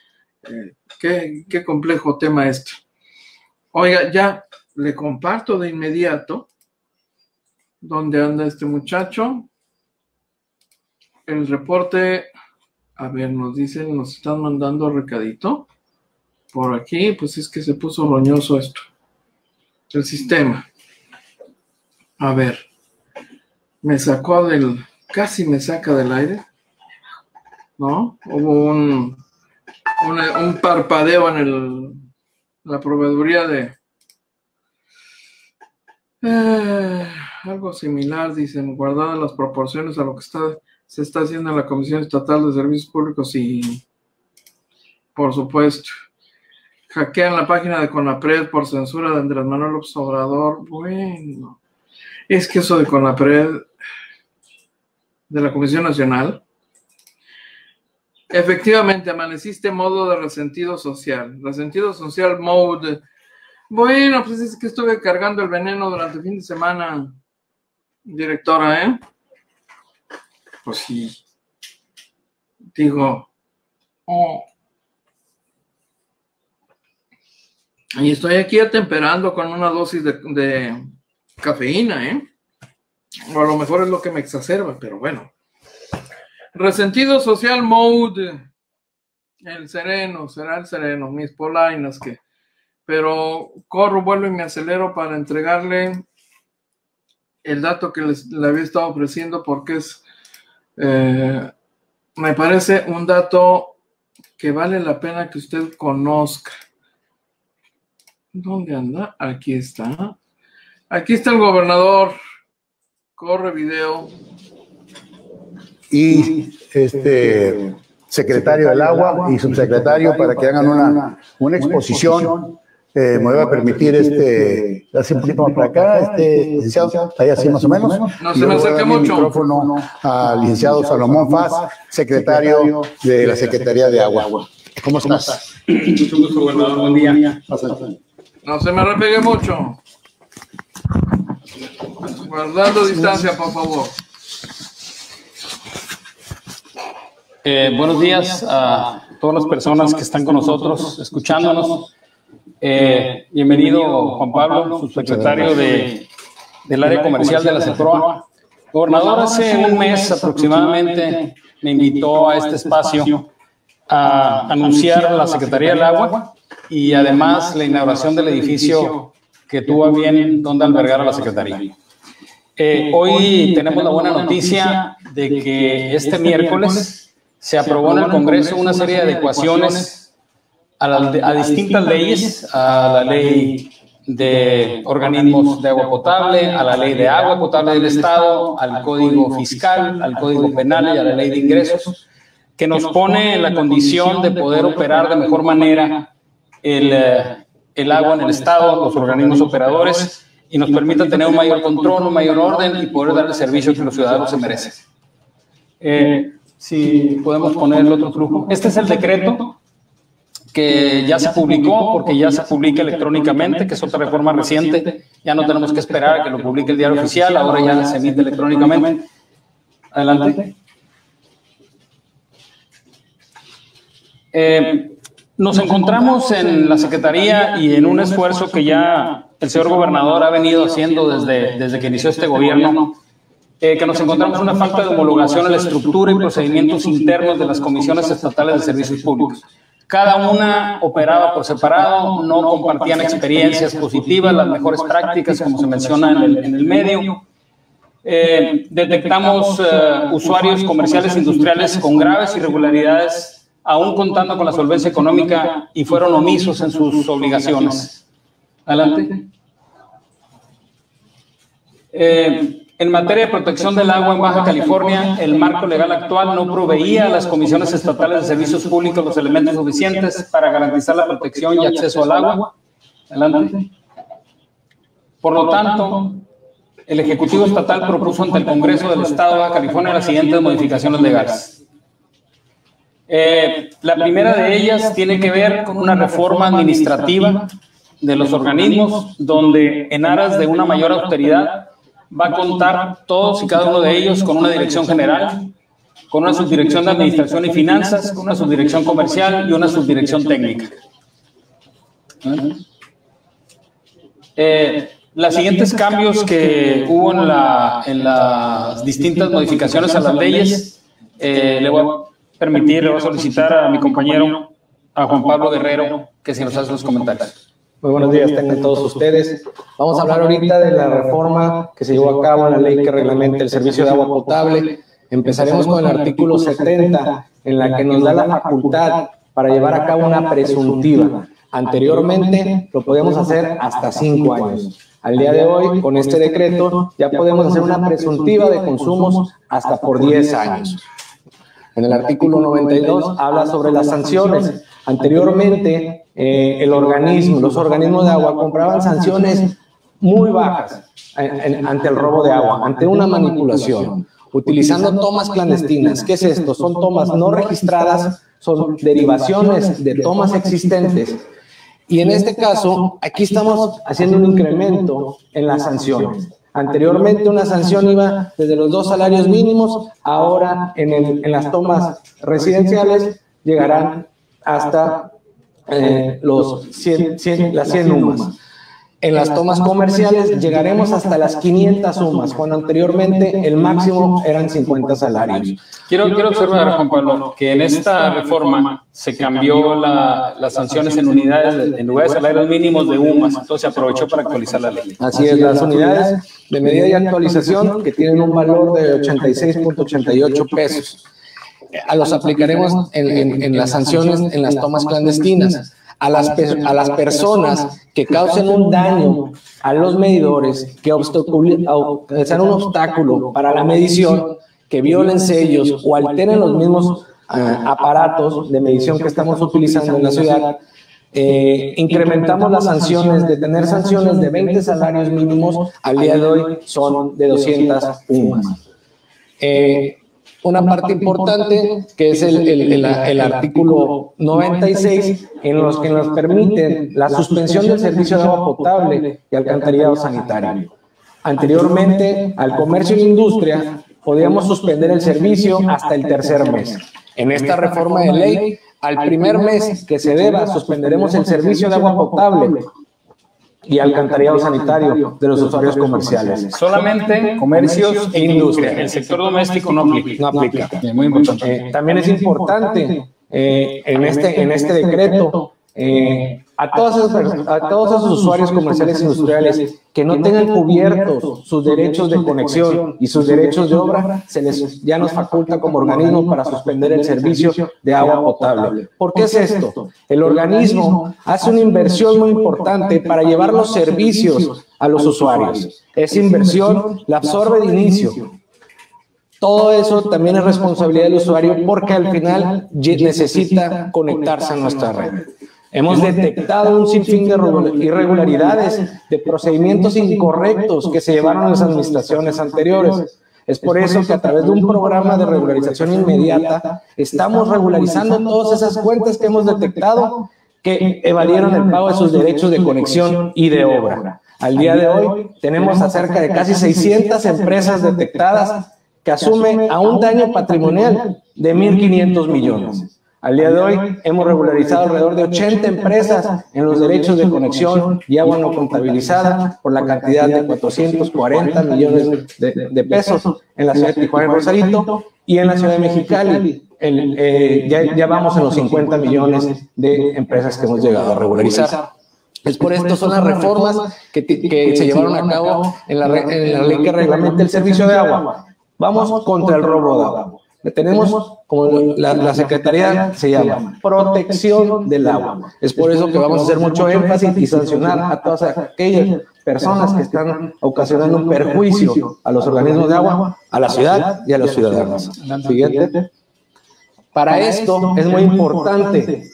Qué complejo tema este. Oiga, ya le comparto de inmediato dónde anda este muchacho. El reporte, a ver, nos dicen, nos están mandando recadito por aquí. Pues es que se puso roñoso esto, el sistema. A ver, casi me saca del aire, ¿no? Hubo un parpadeo en la proveeduría de algo similar, dicen, guardadas las proporciones a lo que se está haciendo en la Comisión Estatal de Servicios Públicos. Y por supuesto, hackean la página de CONAPRED por censura de Andrés Manuel López Obrador. Bueno, es que eso de CONAPRED, de la Comisión Nacional, efectivamente amaneciste modo de resentido social mode. Bueno, pues es que estuve cargando el veneno durante el fin de semana, directora, ¿eh? Pues sí. Digo, y estoy aquí atemperando con una dosis de cafeína, ¿eh? O a lo mejor es lo que me exacerba, pero bueno. Resentido social mode. El sereno, será el sereno, mis polainas que... Pero corro, vuelo y me acelero para entregarle el dato que le había estado ofreciendo, porque me parece un dato que vale la pena que usted conozca. ¿Dónde anda? Aquí está. Aquí está el gobernador. Corre video. Y secretario del Agua y subsecretario, para que hagan una exposición. Me voy a permitir hace un poquito más para acá, licenciado, ahí así más o menos. No se me acerque mucho. El micrófono al licenciado Salomón Faz, secretario de la Secretaría de Agua. ¿Cómo estás? Mucho gusto, gobernador. Buen día. No se me repegue mucho. Guardando distancia, por favor. Buenos días a todas las personas que están con nosotros, escuchándonos. Bienvenido, Juan Pablo, subsecretario del área comercial de la CEPROA. Gobernador, hace un mes aproximadamente me invitó a este espacio a anunciar la Secretaría del Agua y además la inauguración del edificio que tuvo a bien donde albergar a la Secretaría. Hoy tenemos la buena noticia de que este miércoles se aprobó en el Congreso una serie de adecuaciones a distintas leyes, a la ley de organismos de agua potable, a la ley de agua potable del Estado, al Código Fiscal, al Código Penal y a la ley de ingresos, que nos pone en la condición de poder operar de mejor manera el agua en el Estado, los organismos operadores, y nos permite tener un mayor control, un mayor orden y poder dar el servicio que los ciudadanos se merecen. Si podemos poner el otro flujo. Este es el decreto que ya se publicó, porque ya se publica electrónicamente, que es otra reforma reciente. Ya no tenemos que esperar a que lo publique el Diario Oficial, ahora ya se emite electrónicamente. Adelante. Nos encontramos en la Secretaría y en un esfuerzo que ya el señor gobernador ha venido haciendo desde que inició este gobierno, que nos encontramos una falta de homologación en la estructura y procedimientos internos de las comisiones estatales de servicios públicos. Cada una operaba por separado, no compartían experiencias positivas, las mejores prácticas, como se menciona en el medio. Detectamos usuarios comerciales e industriales con graves irregularidades, aún contando con la solvencia económica, y fueron omisos en sus obligaciones. Adelante. En materia de protección del agua en Baja California, el marco legal actual no proveía a las comisiones estatales de servicios públicos los elementos suficientes para garantizar la protección y acceso al agua. Adelante. Por lo tanto, el Ejecutivo Estatal propuso ante el Congreso del Estado de Baja California las siguientes modificaciones legales. La primera de ellas tiene que ver con una reforma administrativa de los organismos, donde en aras de una mayor austeridad va a contar todos y cada uno de ellos con una dirección general, con una subdirección de Administración y Finanzas, con una subdirección comercial y una subdirección técnica. Los siguientes cambios que hubo en las distintas modificaciones a las leyes, le voy a permitir, le voy a solicitar a mi compañero, a Juan Pablo Guerrero, que se nos hace los comentarios. Muy buenos días, tengan todos ustedes. Vamos a hablar ahorita de la reforma que se llevó a cabo en la ley que reglamenta el servicio de agua potable. Empezaremos con el artículo 70, en la que nos da la facultad para llevar a cabo una presuntiva. Anteriormente lo podíamos hacer hasta 5 años. Al día de hoy, con este decreto, ya podemos hacer una presuntiva de consumos hasta por 10 años. En el artículo 92 habla sobre las sanciones. Anteriormente, los organismos de agua compraban sanciones muy bajas ante el robo de agua, ante una manipulación, utilizando tomas clandestinas. ¿Qué es esto? Son tomas no registradas, son derivaciones de tomas existentes. Y en este caso, aquí estamos haciendo un incremento en las sanciones. Anteriormente una sanción iba desde los 2 salarios mínimos, ahora en las tomas residenciales llegarán hasta las 100 UMAS. En las tomas comerciales llegaremos hasta las 500 UMAS, cuando anteriormente el máximo eran 50 salarios. Quiero observar, Juan Pablo, que en esta reforma se cambió las sanciones en unidades, en lugar de salarios mínimos de UMAS, entonces se aprovechó para actualizar la ley. Así es, las unidades de medida y actualización que tienen un valor de 86.88 pesos. Los aplicaremos en las sanciones en las tomas clandestinas. A las personas que causen un daño a los medidores, que sean un obstáculo para la medición, que violen sellos o alteren los mismos aparatos de medición que estamos utilizando en la ciudad, incrementamos las sanciones. De tener sanciones de 20 salarios mínimos, al día de hoy son de 200 UMAS. Una parte importante que es el artículo 96, en los que nos permiten la suspensión del servicio de agua potable y alcantarillado sanitario. Anteriormente, al comercio y la industria, podíamos suspender el servicio hasta el 3er mes. En esta reforma de ley, al primer mes que se deba, suspenderemos el servicio de agua potable y alcantarillado sanitario de los usuarios comerciales. Solamente comercios e industria. El sector doméstico no aplica. Muy importante. También es importante en este decreto a todos esos usuarios comerciales e industriales que no tengan cubiertos sus derechos de conexión y sus derechos de obra, ya nos faculta como organismo para suspender el servicio de agua potable. ¿Por qué es esto? El organismo hace una inversión muy importante para llevar los servicios a los usuarios. Esa inversión la absorbe de inicio. Todo eso también es responsabilidad del usuario, porque al final necesita conectarse a nuestra red. Hemos detectado un sinfín de irregularidades, de procedimientos incorrectos que se llevaron en las administraciones anteriores. Es por eso que a través de un programa de regularización inmediata estamos regularizando todas esas cuentas que hemos detectado que evadieron el pago de sus derechos de conexión y de obra. Al día de hoy tenemos a cerca de casi 600 empresas detectadas que asumen a un daño patrimonial de 1.500 millones. Al día de hoy hemos regularizado alrededor de 80 empresas en los derechos de conexión y agua no contabilizada por la cantidad de 440 millones de pesos en la ciudad de Tijuana y Rosarito, y en la ciudad de Mexicali ya vamos en los 50 millones de empresas que hemos llegado a regularizar. Es por esto son las reformas que se llevaron a cabo en la ley que reglamenta el servicio de agua. Vamos contra el robo de agua. Tenemos, como la Secretaría se llama, protección del agua. Es por eso que vamos a hacer mucho énfasis y sancionar a todas aquellas personas que están ocasionando un perjuicio a los organismos de agua, a la ciudad y a los ciudadanos. Siguiente. Para esto es muy importante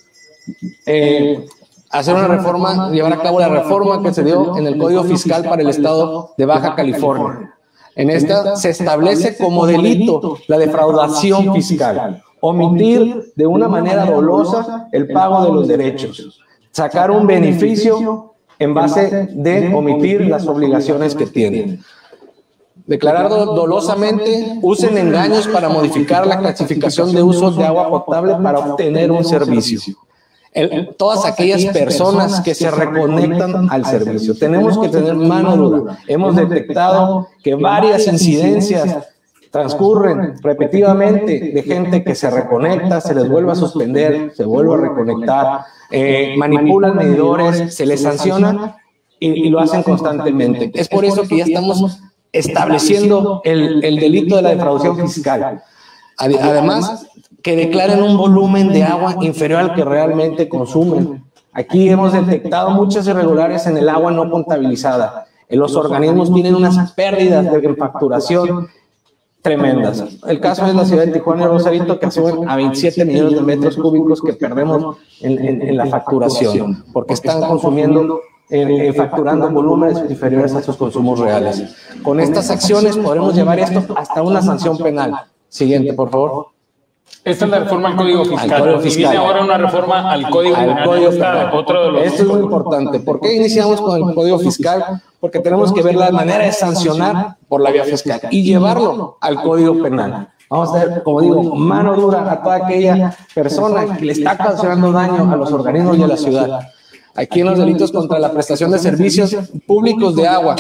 hacer una reforma, llevar a cabo la reforma que se dio en el Código Fiscal para el Estado de Baja California. En esta se establece como delito la defraudación fiscal, omitir de una manera dolosa el pago de los derechos, sacar un beneficio en base de omitir las obligaciones que tienen. Declarar dolosamente, usen engaños para modificar la clasificación de usos de agua potable para obtener un servicio. Todas aquellas personas que se reconectan al servicio. Tenemos que tener mano dura. Hemos detectado que varias incidencias transcurren repetitivamente de gente que se reconecta, se les vuelve a suspender, se vuelve a reconectar, manipulan medidores, se les sanciona y lo hacen constantemente. Es por eso que ya estamos estableciendo el delito de la defraudación fiscal. Además, que declaren un volumen de agua inferior al que realmente consumen. Aquí hemos detectado muchas irregularidades en el agua no contabilizada. Los organismos tienen unas pérdidas de facturación tremendas. El caso es la ciudad de Tijuana y Rosarito, que suben a 27 millones de metros cúbicos que perdemos en la facturación, porque están consumiendo, facturando volúmenes inferiores a sus consumos reales. Con estas acciones podremos llevar esto hasta una sanción penal. Siguiente, por favor. Esta es la reforma al Código Fiscal. Y viene ahora una reforma al Código Fiscal. Esto es muy importante. ¿Por qué iniciamos con el Código Fiscal? Porque tenemos que ver la manera de sancionar por la vía fiscal y llevarlo al Código Penal. Vamos a hacer, como digo, mano dura a toda aquella persona que le está causando daño a los organismos y a la ciudad. Aquí en los delitos contra la prestación de servicios públicos de agua,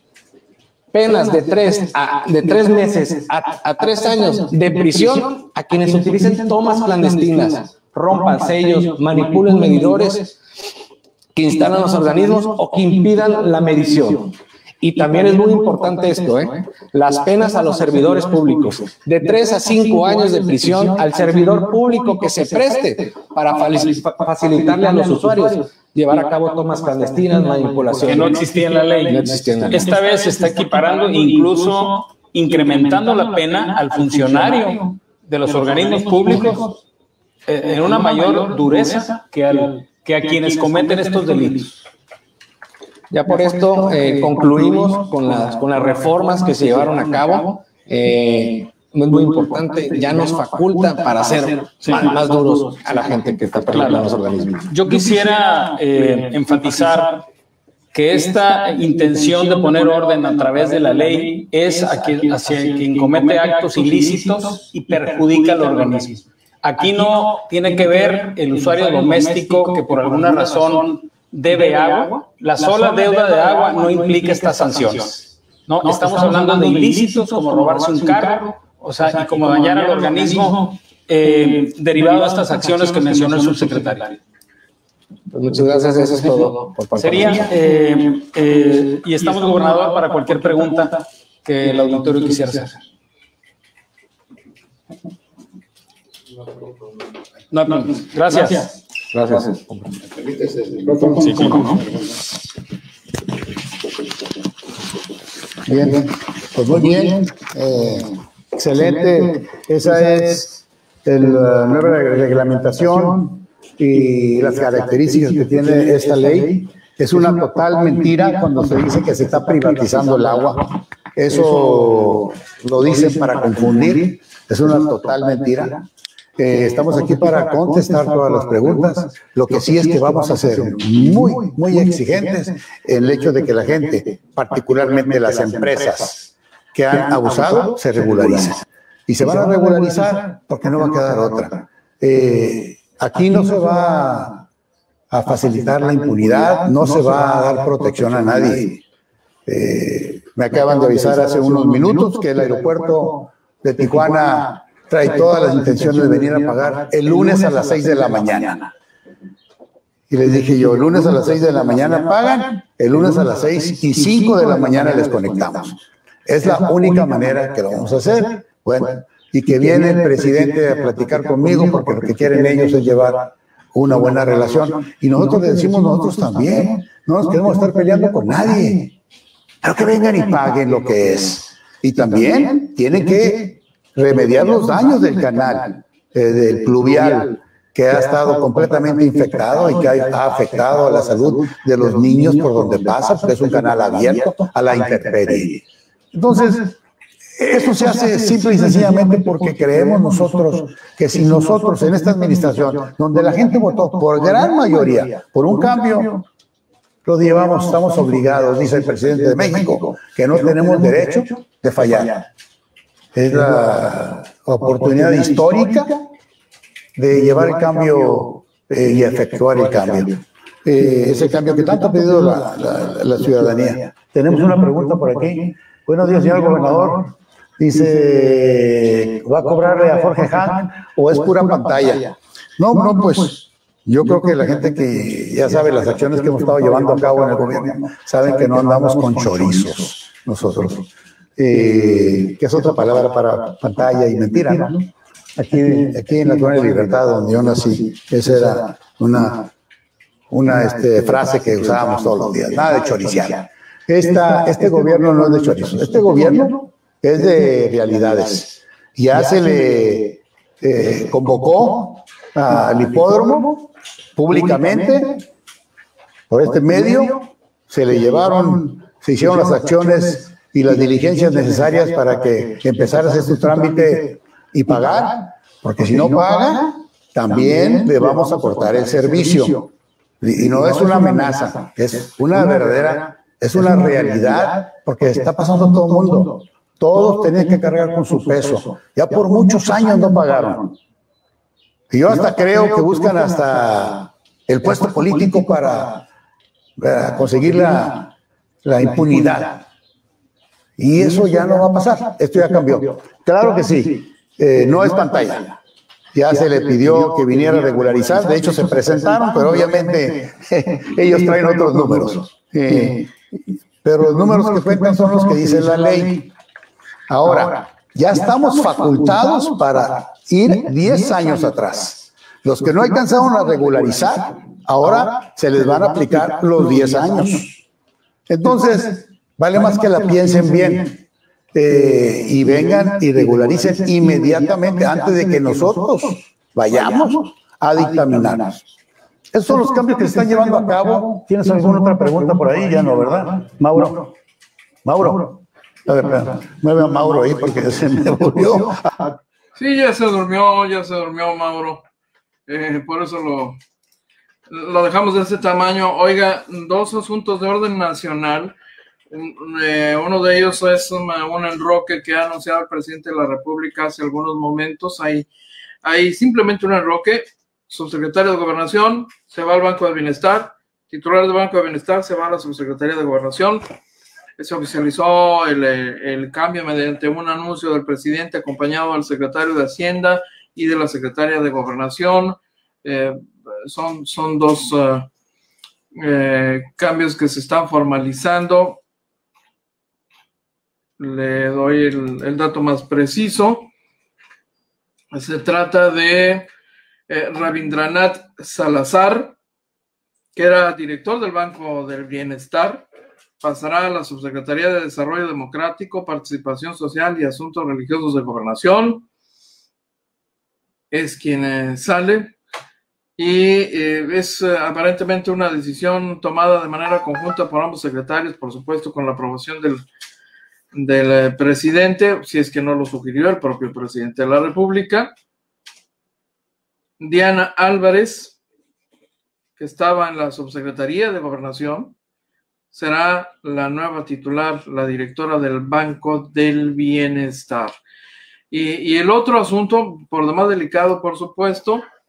penas de 3 meses a 3 años de prisión a quienes utilicen tomas clandestinas, rompan sellos, manipulen medidores, que instalan los organismos o que impidan la medición. Y también es muy importante esto, las penas a los servidores públicos, de 3 a 5 años de prisión al servidor público que se preste para facilitarle a los usuarios llevar a cabo tomas clandestinas, manipulaciones. Que no existía en la ley. No existía en la ley. Esta vez se está equiparando e incluso incrementando la pena al funcionario de los organismos públicos en una mayor dureza que a quienes cometen estos delitos. Ya por esto concluimos con las reformas que se llevaron a cabo. Es muy importante, ya nos faculta para hacer más duros a la gente que está perdiendo los organismos. Yo quisiera enfatizar que esta intención de poner orden a través de la ley es hacia quien comete actos ilícitos y perjudica al organismo. Aquí no tiene que ver el usuario doméstico que por alguna razón debe agua. La sola deuda de agua no implica estas sanciones. No, estamos hablando de ilícitos como robarse un carro, o sea, y como dañar al organismo derivado de estas acciones que mencionó el subsecretario. Pues muchas gracias, eso es todo. Sería, y estamos, gobernador, para cualquier pregunta que el auditorio quisiera hacer. No, gracias. Gracias. Sí, cómo no. Bien, pues muy bien. Excelente. Esa es la nueva reglamentación y las características que tiene esta ley. Es una total mentira cuando se dice que se está privatizando el agua. Eso lo dicen para confundir. Es una total mentira. Estamos aquí para contestar todas las preguntas. Lo que sí es que vamos a ser muy exigentes en el hecho de que la gente, particularmente las empresas que han abusado, se regularicen. Y se van a regularizar porque no va a quedar otra. aquí no se va a facilitar la impunidad, no se va a dar protección a nadie. Me acaban de avisar hace unos minutos que el aeropuerto de Tijuana trae todas las intenciones de venir a pagar el lunes a las 6 de la mañana. Y les dije yo, el lunes a las 6 de la mañana pagan, el lunes a las 6:05 de la mañana les conectamos. Es la única manera que lo vamos a hacer. Bueno, y que viene el presidente a platicar conmigo, porque lo que quieren ellos es llevar una buena relación. Y nosotros le decimos nosotros también, no nos queremos estar peleando con nadie, pero que vengan y paguen lo que es. Y también tienen que remediar los daños del canal, del pluvial, que ha estado completamente infectado y que ha afectado a la salud de los niños por donde pasa, porque es un canal abierto a la intemperie. Entonces, eso se hace simple y sencillamente porque creemos nosotros que si nosotros en esta administración, donde la gente votó por gran mayoría por un cambio, lo llevamos, estamos obligados, dice el presidente de México, que no tenemos derecho de fallar. Es la oportunidad histórica de llevar el cambio y efectuar el cambio. Ese cambio que tanto ha pedido la ciudadanía. Tenemos una pregunta por aquí. Buenos días, señor gobernador. Dice, ¿va a cobrarle a Jorge Han o es pura pantalla? No, pues yo creo que la gente que ya sabe las acciones que hemos estado llevando a cabo en el gobierno, saben que no andamos con chorizos nosotros. Que es otra palabra para pantalla y mentira, ¿no? Aquí en la Colonia Libertad, donde yo nací, esa era una frase que usábamos todos los días, nada de choriciar. Este gobierno no es de chorizos, este gobierno es de realidades. Ya se le convocó al hipódromo públicamente, por este medio, se le llevaron, se hicieron las acciones y las diligencias necesarias para que empezara a hacer su trámite y pagar, porque si no paga, también le vamos a cortar el servicio. Y no es una amenaza, es una verdadera, es una realidad, porque está pasando a todo el mundo. Todos tenían que cargar con su peso. Ya por muchos años no pagaron. Y yo hasta creo que buscan hasta el puesto político para conseguir la impunidad. Y eso ya no va a pasar. Esto ya cambió. Claro que sí. No es pantalla. Ya se le pidió que viniera a regularizar. De hecho, se presentaron, pero obviamente ellos traen otros números. Pero los números que cuentan son los que dice la ley. Ahora, ya estamos facultados para ir 10 años atrás. Los que no alcanzaron a regularizar, ahora se les van a aplicar los 10 años. Entonces, vale más que la piensen bien y vengan y regularicen inmediatamente antes de que nosotros vayamos a dictaminar. Esos son los cambios que se están llevando a cabo. ¿Tienes alguna otra pregunta por ahí? Ya no, ¿verdad? Mauro. A ver, me veo a Mauro ahí porque se me volvió. Sí, ya se durmió Mauro. Por eso lo dejamos de este tamaño. Oiga, dos asuntos de orden nacional. Uno de ellos es un enroque que ha anunciado el presidente de la República hace algunos momentos. Hay simplemente un enroque. Subsecretario de Gobernación se va al Banco del Bienestar. Titular del Banco del Bienestar se va a la Subsecretaría de Gobernación. Se oficializó el cambio mediante un anuncio del presidente acompañado del secretario de Hacienda y de la secretaria de Gobernación. Son dos cambios que se están formalizando. Le doy el dato más preciso. Se trata de Rabindranath Salazar, que era director del Banco del Bienestar. Pasará a la Subsecretaría de Desarrollo Democrático, Participación Social y Asuntos Religiosos de Gobernación. Es quien sale y es aparentemente una decisión tomada de manera conjunta por ambos secretarios, por supuesto con la aprobación del presidente, si es que no lo sugirió el propio presidente de la República. Diana Álvarez, que estaba en la Subsecretaría de Gobernación, será la nueva titular, la directora del Banco del Bienestar. Y el otro asunto, por demás delicado, por supuesto,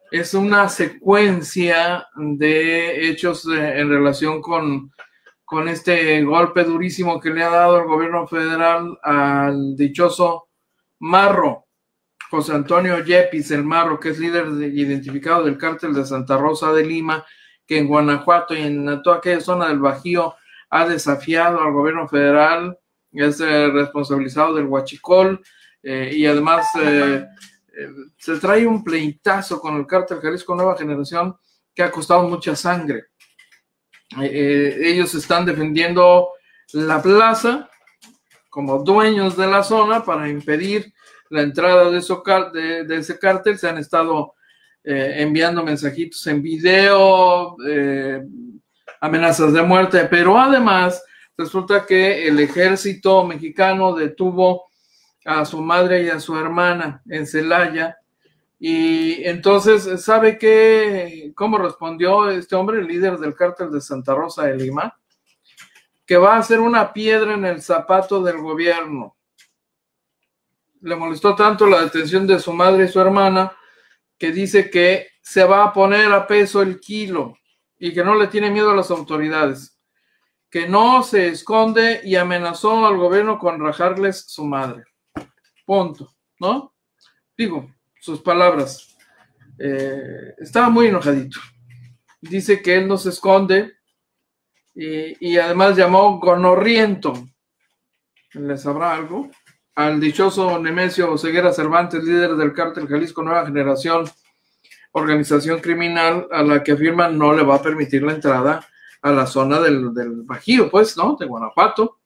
es una secuencia de hechos en relación con este golpe durísimo que le ha dado el gobierno federal al dichoso Marro, José Antonio Yepes, el Marro, que es líder identificado del cártel de Santa Rosa de Lima, que en Guanajuato y en toda aquella zona del Bajío ha desafiado al gobierno federal, es responsabilizado del huachicol, y además se trae un pleitazo con el cártel Jalisco Nueva Generación que ha costado mucha sangre. Ellos están defendiendo la plaza como dueños de la zona para impedir la entrada de ese cártel. Se han estado enviando mensajitos en video, amenazas de muerte, pero además resulta que el ejército mexicano detuvo a su madre y a su hermana en Celaya, y entonces, ¿sabe cómo respondió este hombre, el líder del cártel de Santa Rosa de Lima? Que va a hacer una piedra en el zapato del gobierno. Le molestó tanto la detención de su madre y su hermana que dice que se va a poner a peso el kilo y que no le tiene miedo a las autoridades, que no se esconde, y amenazó al gobierno con rajarles su madre. Punto, ¿no? Digo, sus palabras. Estaba muy enojadito. Dice que él no se esconde, y además llamó gonorriento. ¿Les sabrá algo? Al dichoso Nemesio Ceguera Cervantes, líder del cártel Jalisco Nueva Generación, organización criminal a la que afirman no le va a permitir la entrada a la zona del Bajío, pues, ¿no? De Guanajuato.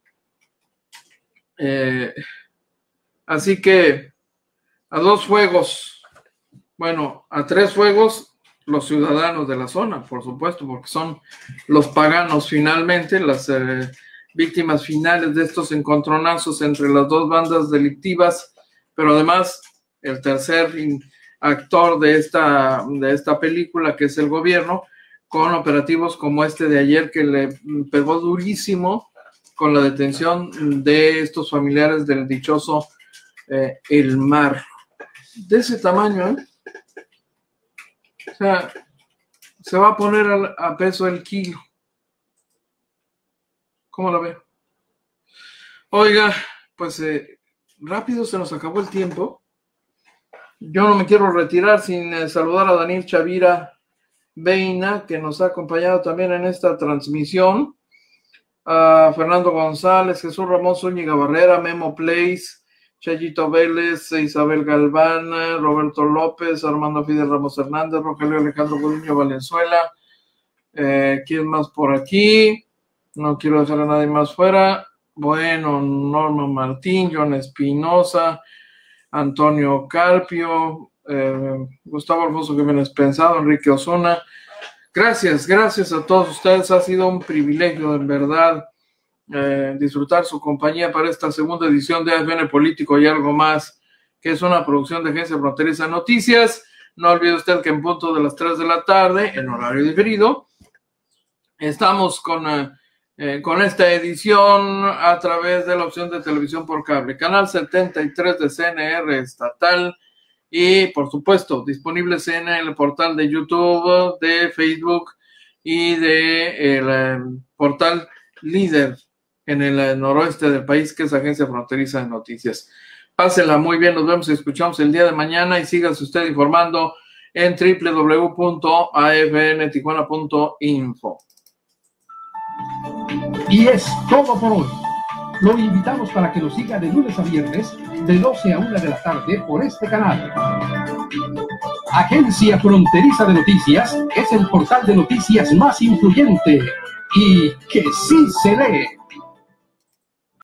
Así que a 2 fuegos, bueno, a 3 fuegos los ciudadanos de la zona, por supuesto, porque son los paganos finalmente, las víctimas finales de estos encontronazos entre las 2 bandas delictivas, pero además el tercer actor de esta película, que es el gobierno, con operativos como este de ayer, que le pegó durísimo con la detención de estos familiares del dichoso El Mar. De ese tamaño, ¿eh? O sea, se va a poner a peso el kilo. ¿Cómo la ve? Oiga, pues rápido se nos acabó el tiempo. Yo no me quiero retirar sin saludar a Daniel Chavira Beina, que nos ha acompañado también en esta transmisión, a Fernando González, Jesús Ramón Zúñiga Barrera, Memo Place, Chayito Vélez, Isabel Galván, Roberto López, Armando Fidel Ramos Hernández, Rogelio Alejandro Gudiño Valenzuela. ¿Quién más por aquí? No quiero dejar a nadie más fuera. Bueno, Norma Martín, John Espinosa, Antonio Carpio, Gustavo Alfonso Jiménez Pensado, Enrique Osuna. Gracias a todos ustedes. Ha sido un privilegio, en verdad, disfrutar su compañía para esta segunda edición de AFN Político y Algo Más, que es una producción de Agencia Fronteriza Noticias. No olvide usted que en punto de las 3 de la tarde, en horario diferido, estamos con esta edición a través de la opción de televisión por cable, canal 73 de CNR estatal, y por supuesto disponibles en el portal de YouTube, de Facebook y de el portal líder en el noroeste del país, que es Agencia Fronteriza de Noticias. Pásenla muy bien, nos vemos y escuchamos el día de mañana, y síganse usted informando en www.afntijuana.info. Y es todo por hoy. Lo invitamos para que nos siga de lunes a viernes, de 12 a 1 de la tarde, por este canal. Agencia Fronteriza de Noticias es el portal de noticias más influyente y que sí se lee.